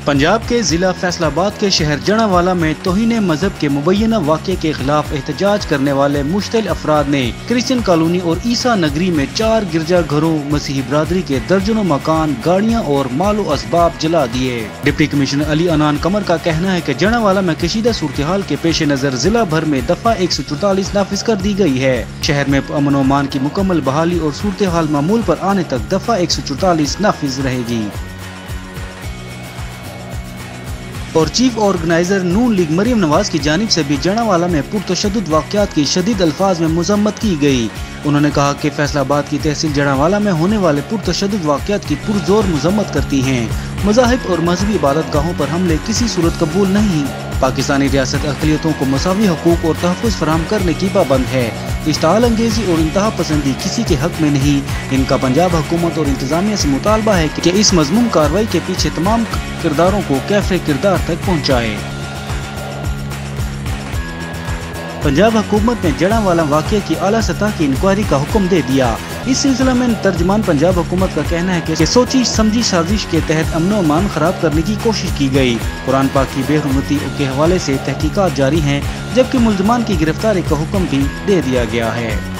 पंजाब के ضلع فیصل آباد کے شہر جڑاوالا میں توہین مذہب کے مبینہ واقعے کے خلاف احتجاج کرنے والے مشتعل افراد نے کرسچن کالونی اور عیسیٰ نگری میں 4 گرجا گھروں، مسیحی برادری کے درجنوں مکان، گاڑیاں اور مال و اسباب جلا دیے۔ ڈپٹی کمشنر علی عنان قمر کا کہنا ہے کہ جڑاوالا میں کشیدہ صورتحال کے پیش نظر ضلع بھر میں دفعہ 144 نافذ کر دی گئی ہے۔ شہر میں امن و امان کی مکمل بحالی اور صورتحال معمول پر آنے تک دفعہ 144 نافذ رہے گی۔ اور chief organiser Noon league Maryam Nawaz کی جانب سے بھی جڑاوالا میں پرتشدد واقعات کی شدید الفاظ میں مذمت کی گئی۔ انہوں نے کہا کہ فیصل آباد کی تحصیل جڑاوالا میں ہونے والے پرتشدد واقعات کی پرزور مذمت کرتی ہیں۔ مذاہب اور مذہبی عبادت گاہوں پر حملے کسی صورت قبول نہیں۔ پاکستانی ریاست اقلیتوں کو مساوی حقوق اور تحفظ فراہم کرنے کی پابند ہے۔ اشتعال انگیزی اور انتہا پسندی کسی کے حق میں نہیں۔ ان کا پنجاب حکومت اور انتظامیہ سے مطالبہ ہے کہ اس مضمون کارروائی کے پیچھے تمام کرداروں کو کیفر کردار تک پہنچائے۔ پنجاب حکومت نے جڑاوالا واقعے کی اعلیٰ سطح کی انکوائری کا حکم دے دیا۔ اس سلسلہ میں ترجمان پنجاب حکومت کا کہنا ہے کہ سوچی سمجھی سازش کے تحت امن و امان خراب کرنے کی کوشش کی گئی۔ قرآن پاک کی بے حرمتی کے حوالے سے تحقیقات جاری ہیں، جبکہ ملزمان کی گرفتاری کا حکم بھی دے دیا گیا ہے۔